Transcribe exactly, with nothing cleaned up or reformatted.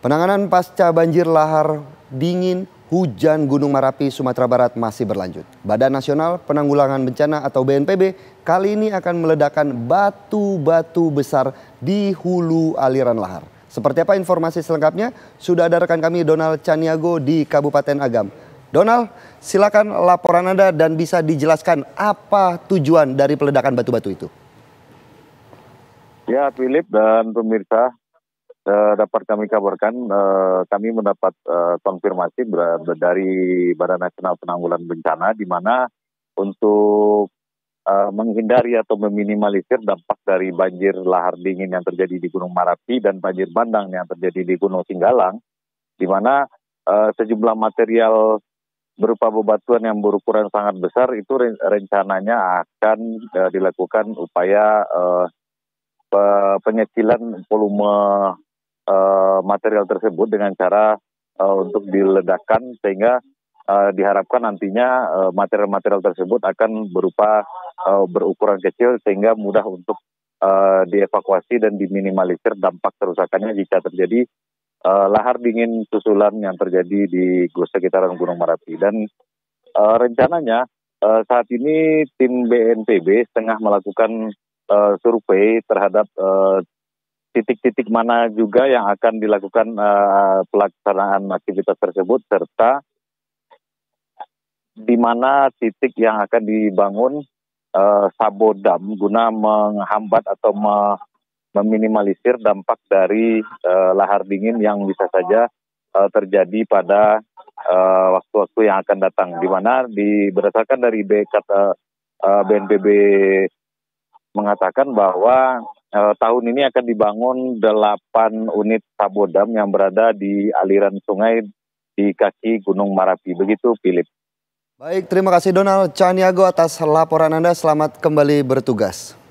Penanganan pasca banjir lahar dingin hujan Gunung Merapi, Sumatera Barat masih berlanjut. Badan Nasional Penanggulangan Bencana atau B N P B kali ini akan meledakkan batu-batu besar di hulu aliran lahar. Seperti apa informasi selengkapnya? Sudah ada rekan kami Donald Caniago di Kabupaten Agam. Donald, silakan laporan Anda dan bisa dijelaskan apa tujuan dari peledakan batu-batu itu. Ya, Philip dan pemirsa, eh, dapat kami kabarkan, eh, kami mendapat eh, konfirmasi ber- dari Badan Nasional Penanggulangan Bencana, di mana untuk eh, menghindari atau meminimalisir dampak dari banjir lahar dingin yang terjadi di Gunung Merapi dan banjir bandang yang terjadi di Gunung Singgalang, di mana eh, sejumlah material berupa bebatuan yang berukuran sangat besar itu ren- rencananya akan eh, dilakukan upaya eh, pe- penyecilan volume uh, material tersebut dengan cara uh, untuk diledakkan, sehingga uh, diharapkan nantinya uh, material-material tersebut akan berupa uh, berukuran kecil sehingga mudah untuk uh, dievakuasi dan diminimalisir dampak kerusakannya jika terjadi uh, lahar dingin susulan yang terjadi di sekitaran Gunung Merapi. Dan uh, rencananya uh, saat ini tim B N P B tengah melakukan uh, survei terhadap uh, titik-titik mana juga yang akan dilakukan uh, pelaksanaan aktivitas tersebut, serta di mana titik yang akan dibangun uh, sabodam guna menghambat atau me- meminimalisir dampak dari uh, lahar dingin yang bisa saja uh, terjadi pada uh, waktu-waktu yang akan datang. Di mana di berdasarkan dari B, kata, uh, B N P B mengatakan bahwa eh, tahun ini akan dibangun delapan unit sabodam yang berada di aliran sungai di kaki Gunung Merapi. Begitu, Philip. Baik, terima kasih Donald Caniago atas laporan Anda. Selamat kembali bertugas.